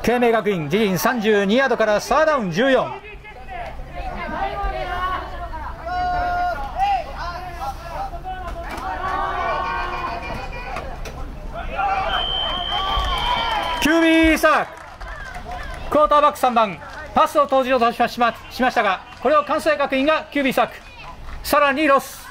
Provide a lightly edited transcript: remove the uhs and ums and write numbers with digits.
慶明学院自陣32ヤードからサーダウン14。QB サーク、クォーターバック3番パスを投じようとしましたが、これを関西学院が QB サーク、さらにロス。